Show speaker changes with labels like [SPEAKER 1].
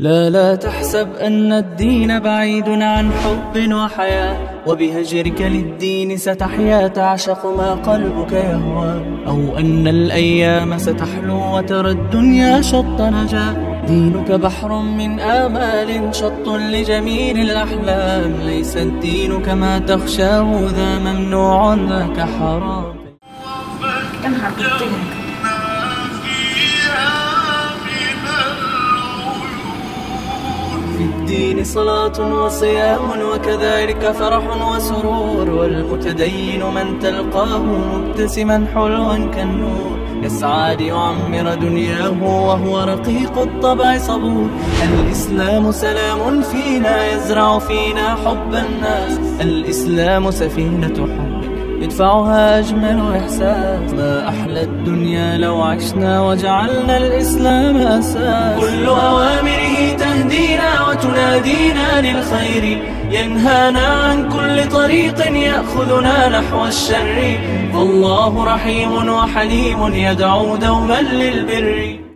[SPEAKER 1] لا تحسب أن الدين بعيد عن حب وحياة، وبهجرك للدين ستحيا تعشق ما قلبك يهوى، أو أن الأيام ستحلو وترى الدنيا شط نجاة. دينك بحر من آمال شط لجميل الأحلام، ليس الدين كما تخشاه ذا ممنوع ذاك حرام. في الدين صلاة وصيام وكذلك فرح وسرور، والمتدين من تلقاه مبتسما حلوا كالنور، يسعى ليعمر دنياه وهو رقيق الطبع صبور. الإسلام سلام فينا يزرع فينا حب الناس، الإسلام سفينة حب يدفعها أجمل إحساس. ما أحلى الدنيا لو عشنا وجعلنا الإسلام أساس. كل أوامره تهدينا وتنادينا للخير، ينهانا عن كل طريق يأخذنا نحو الشر، فالله رحيم وحليم يدعو دوما للبر.